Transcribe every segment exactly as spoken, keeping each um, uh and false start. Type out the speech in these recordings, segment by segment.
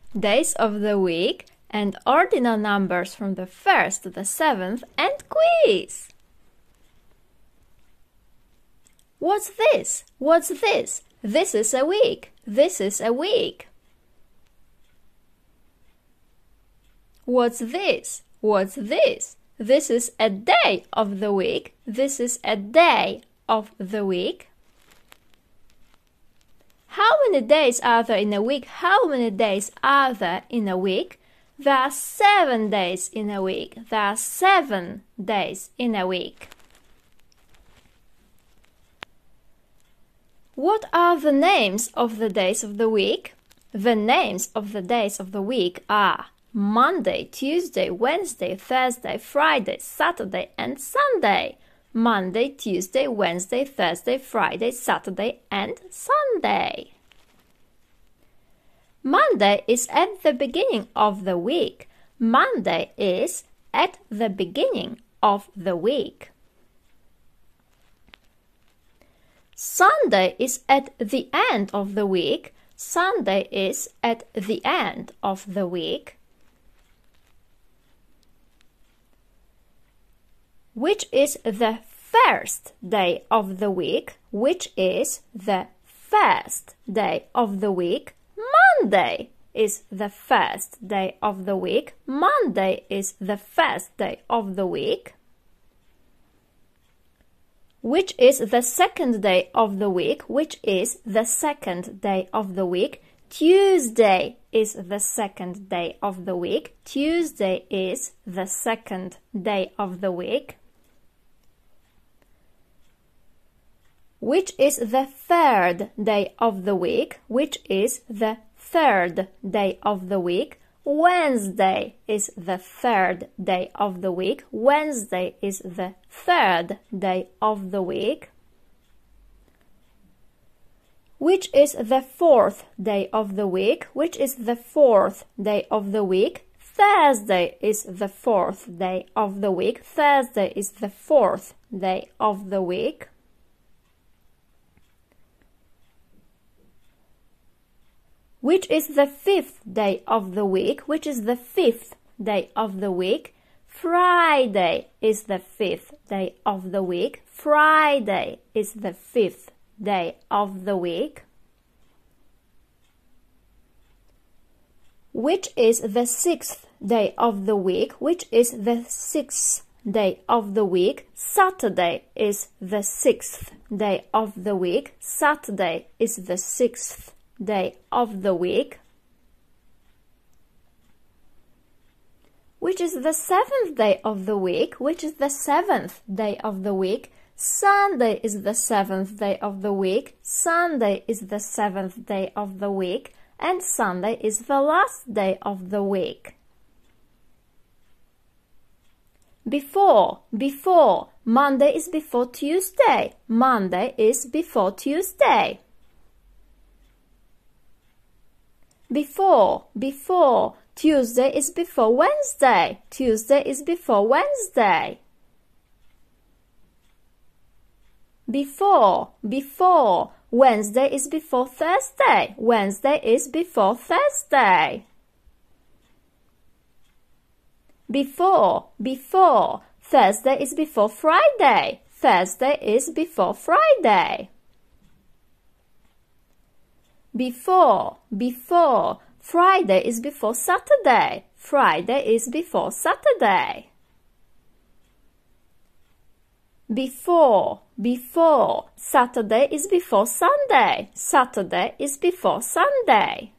days of the week, and ordinal numbers from the first to the seventh, and quiz! What's this? What's this? This is a week. This is a week. What's this? What's this? This is a day of the week. This is a day of the week. How many days are there in a week? How many days are there in a week? There are seven days in a week. There are seven days in a week. What are the names of the days of the week? The names of the days of the week are Monday, Tuesday, Wednesday, Thursday, Friday, Saturday, and Sunday. Monday, Tuesday, Wednesday, Thursday, Friday, Saturday, and Sunday. Monday is at the beginning of the week. Monday is at the beginning of the week. Sunday is at the end of the week. Sunday is at the end of the week. Which is the first day of the week? Which is the first day of the week? Monday is the first day of the week. Monday is the first day of the week. Which is the second day of the week? Which is the second day of the week? Tuesday is the second day of the week. Tuesday is the second day of the week. Which is the third day of the week? Which is the third day of the week? Wednesday is the third day of the week. Wednesday is the third day of the week. Which is the fourth day of the week? Which is the fourth day of the week? Thursday is the fourth day of the week. Thursday is the fourth day of the week. Which is the fifth day of the week? Which is the fifth day of the week? Friday is the fifth day of the week. Friday is the fifth day of the week. Which is the sixth day of the week? Which is the sixth day of the week? Saturday is the sixth day of the week. Saturday is the sixth day of the week. Which is the seventh day of the week? Which is the seventh day of the week? Sunday is the seventh day of the week. Sunday is the seventh day of the week. And Sunday is the last day of the week. Before, before. Monday is before Tuesday. Monday is before Tuesday. Before, before. Tuesday is before Wednesday. Tuesday is before Wednesday. Before, before. Wednesday is before Thursday. Wednesday is before Thursday. Before, before. Thursday is before Friday. Thursday is before Friday. Before, before. Friday is before Saturday. Friday is before Saturday. Before, before. Saturday is before Sunday. Saturday is before Sunday.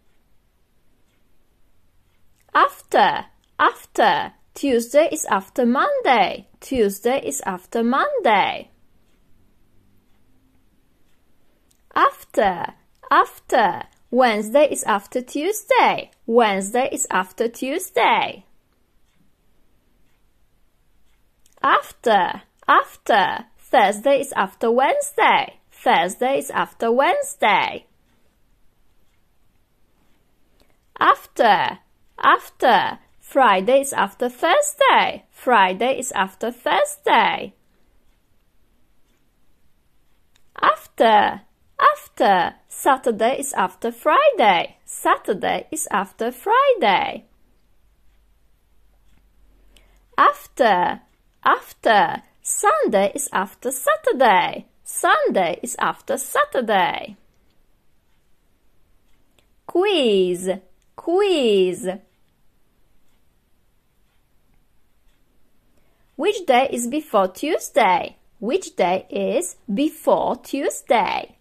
After, after. Tuesday is after Monday. Tuesday is after Monday. After, after. Wednesday is after Tuesday. Wednesday is after Tuesday. After, after. Thursday is after Wednesday. Thursday is after Wednesday. After, after. Friday is after Thursday. Friday is after Thursday. After, after. Saturday is after Friday. Saturday is after Friday. After, after. Sunday is after Saturday. Sunday is after Saturday. Quiz, quiz. Which day is before Tuesday? Which day is before Tuesday?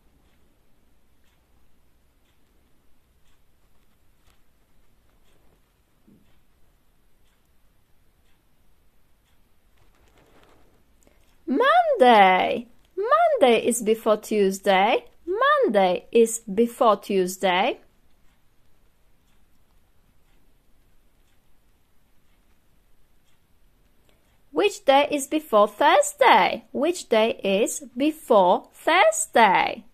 Monday. Monday is before Tuesday. Monday is before Tuesday. Which day is before Thursday? Which day is before Thursday?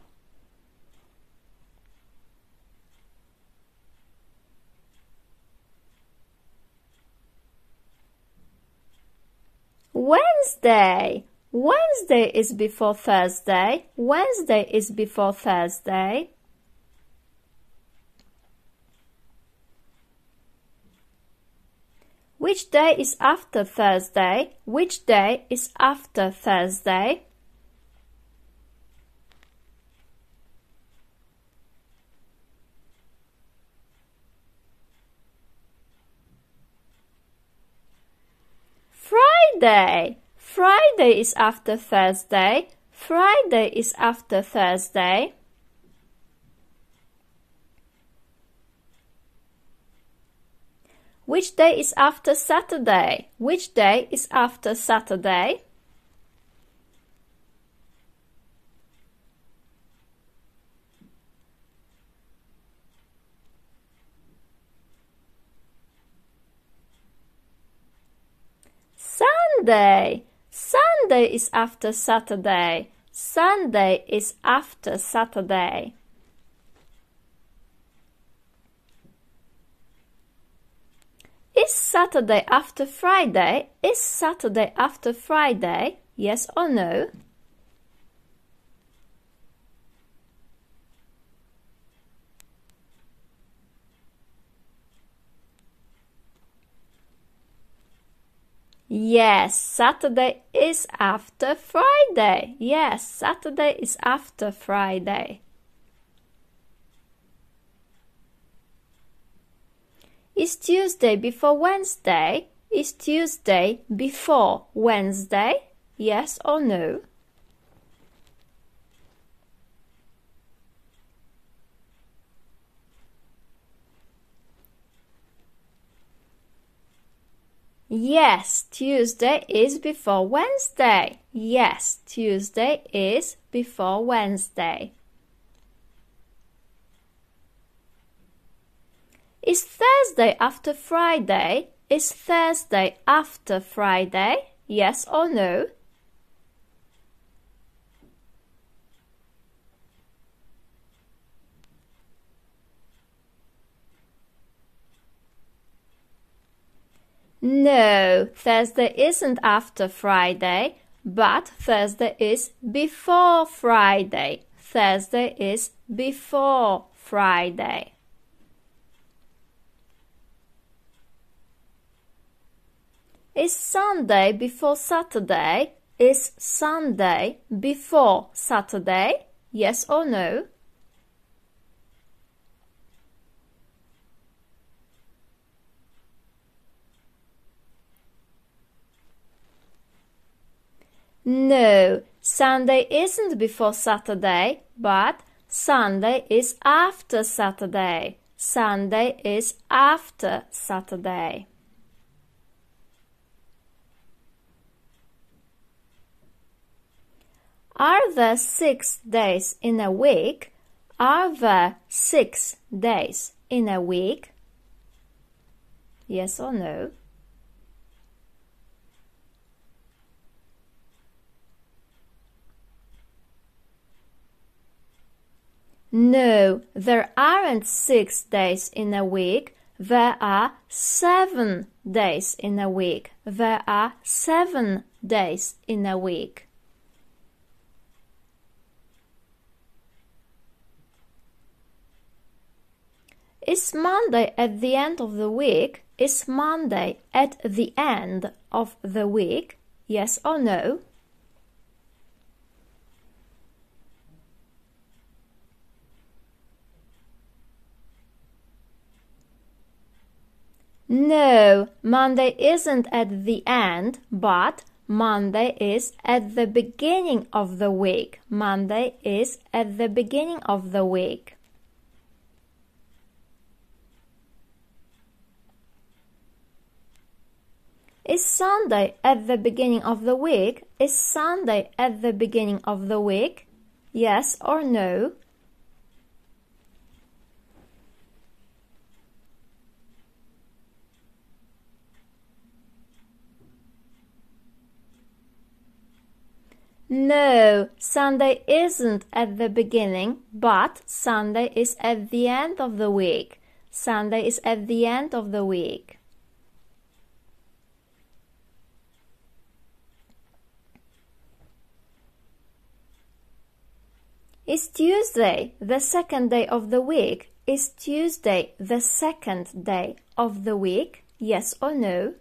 Wednesday. Wednesday is before Thursday. Wednesday is before Thursday. Which day is after Thursday? Which day is after Thursday? Friday. Friday is after Thursday. Friday is after Thursday. Which day is after Saturday? Which day is after Saturday? Sunday. Sunday is after Saturday. Sunday is after Saturday. Is Saturday after Friday? Is Saturday after Friday? Yes or no? Yes, Saturday is after Friday. Yes, Saturday is after Friday. Is Tuesday before Wednesday? Is Tuesday before Wednesday? Yes or no? Yes, Tuesday is before Wednesday. Yes, Tuesday is before Wednesday. Is Thursday after Friday? Is Thursday after Friday? Yes or no? No, Thursday isn't after Friday, but Thursday is before Friday. Thursday is before Friday. Is Sunday before Saturday? Is Sunday before Saturday? Yes or no? No, Sunday isn't before Saturday, but Sunday is after Saturday. Sunday is after Saturday. Are there six days in a week? Are there six days in a week? Yes or no? No, there aren't six days in a week. There are seven days in a week. There are seven days in a week. Is Monday at the end of the week? Is Monday at the end of the week? Yes or no? No, Monday isn't at the end, but Monday is at the beginning of the week. Monday is at the beginning of the week. Is Sunday at the beginning of the week? Is Sunday at the beginning of the week? Yes or no? No, Sunday isn't at the beginning, but Sunday is at the end of the week. Sunday is at the end of the week. Is Tuesday the second day of the week? Is Tuesday the second day of the week? Yes or no?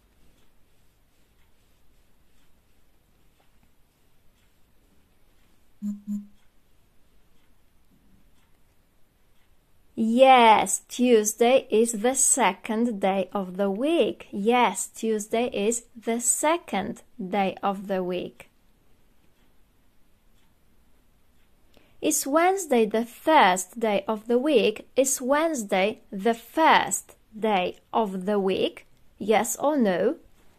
Yes, Tuesday is the second day of the week. Yes, Tuesday is the second day of the week. Is Wednesday the first day of the week? Is Wednesday the first day of the week? Yes or no?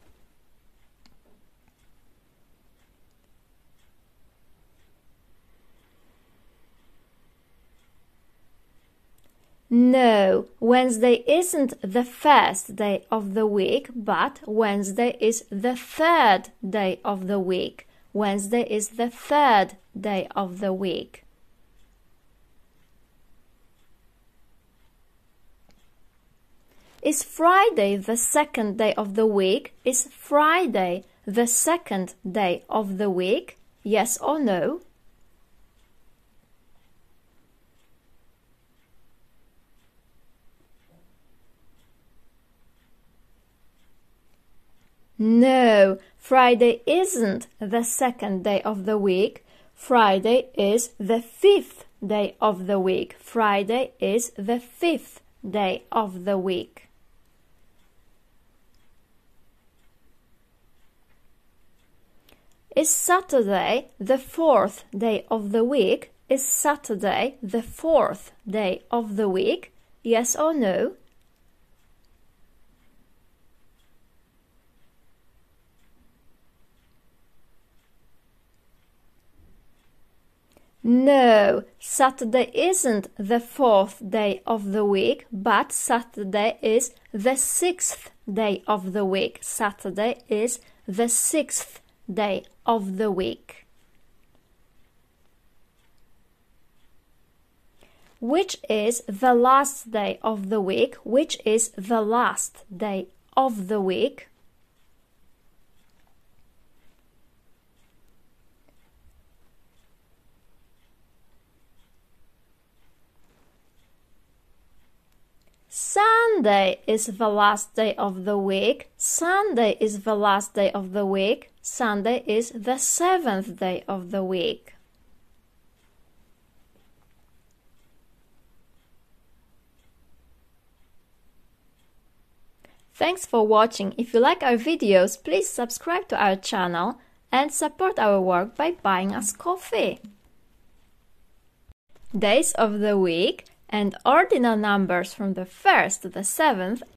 No, Wednesday isn't the first day of the week, but Wednesday is the third day of the week. Wednesday is the third day of the week. Is Friday the second day of the week? Is Friday the second day of the week? Yes or no? No, Friday isn't the second day of the week. Friday is the fifth day of the week. Friday is the fifth day of the week. Is Saturday the fourth day of the week? Is Saturday the fourth day of the week? Yes or no? No, Saturday isn't the fourth day of the week, but Saturday is the sixth day of the week. Saturday is the sixth day of the week. Which is the last day of the week? Which is the last day of the week? Sunday is the last day of the week. Sunday is the last day of the week. Sunday is the seventh day of the week. Thanks for watching. If you like our videos, please subscribe to our channel and support our work by buying us coffee. Days of the week and ordinal numbers from the first to the seventh